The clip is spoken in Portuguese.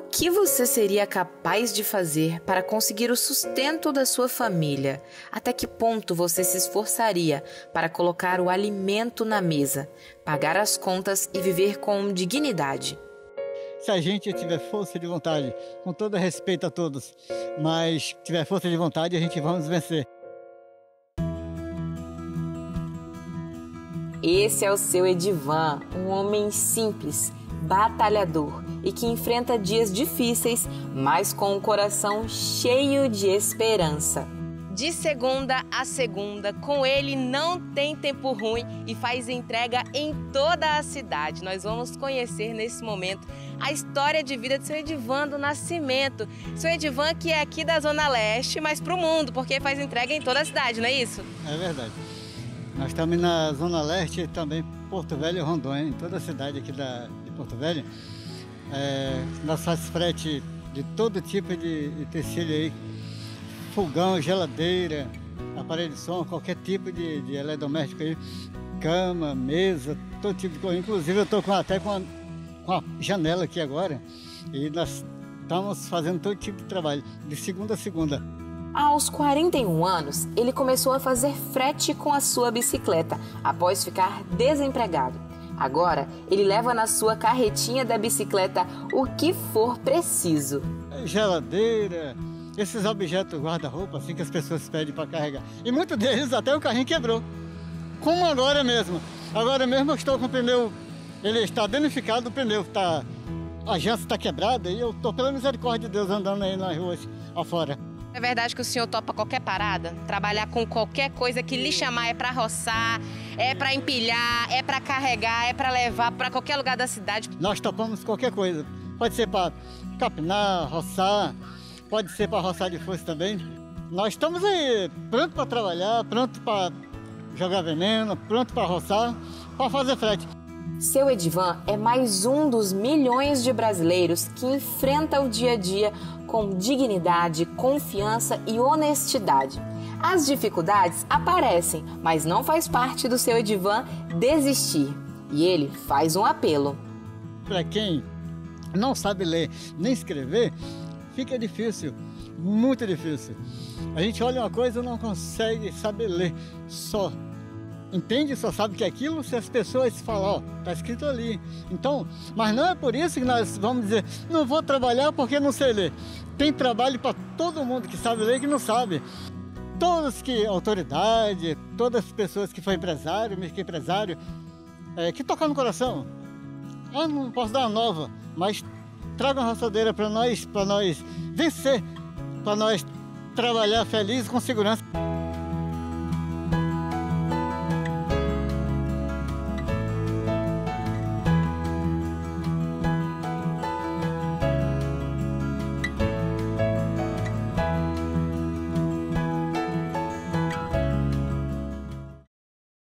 que você seria capaz de fazer para conseguir o sustento da sua família? Até que ponto você se esforçaria para colocar o alimento na mesa, pagar as contas e viver com dignidade? Se a gente tiver força de vontade, com todo respeito a todos, mas tiver força de vontade, a gente vamos vencer. Esse é o seu Edivan, um homem simples, batalhador e que enfrenta dias difíceis, mas com o coração cheio de esperança. De segunda a segunda, com ele não tem tempo ruim e faz entrega em toda a cidade. Nós vamos conhecer nesse momento a história de vida do seu Edivan do Nascimento. Seu Edivan que é aqui da Zona Leste, mas para o mundo, porque faz entrega em toda a cidade, não é isso? É verdade. Nós estamos na Zona Leste, também Porto Velho e Rondônia, em toda a cidade aqui de Porto Velho. Nós fazemos frete de todo tipo de utensílio aí, fogão, geladeira, aparelho de som, qualquer tipo de eletrodoméstico aí, cama, mesa, todo tipo de coisa. Inclusive eu estou até com a janela aqui agora e nós estamos fazendo todo tipo de trabalho, de segunda a segunda. Aos 41 anos, ele começou a fazer frete com a sua bicicleta, após ficar desempregado. Agora, ele leva na sua carretinha da bicicleta o que for preciso. Geladeira, esses objetos guarda-roupa assim que as pessoas pedem para carregar. E muitos deles até o carrinho quebrou. Como agora mesmo. Agora mesmo eu estou com o pneu, ele está danificado, o pneu está, a janta está quebrada e eu estou, pela misericórdia de Deus, andando aí nas ruas afora. É verdade que o senhor topa qualquer parada? Trabalhar com qualquer coisa que lhe chamar, é para roçar, é para empilhar, é para carregar, é para levar para qualquer lugar da cidade? Nós topamos qualquer coisa. Pode ser para capinar, roçar, pode ser para roçar de foice também. Nós estamos aí pronto para trabalhar, pronto para jogar veneno, pronto para roçar, para fazer frete. Seu Edivan é mais um dos milhões de brasileiros que enfrenta o dia a dia com dignidade, confiança e honestidade. As dificuldades aparecem, mas não faz parte do seu Edivan desistir. E ele faz um apelo. Para quem não sabe ler nem escrever, fica difícil, muito difícil. A gente olha uma coisa e não consegue saber ler só. Entende? Só sabe que é aquilo se as pessoas falam, ó, tá escrito ali. Então, mas não é por isso que nós vamos dizer, não vou trabalhar porque não sei ler. Tem trabalho para todo mundo que sabe ler e que não sabe. Todos que, autoridade, todas as pessoas que foi empresário, mesmo que empresário, que tocam no coração. Ah, não posso dar uma nova, mas traga uma roçadeira para nós vencer, para nós trabalhar feliz com segurança.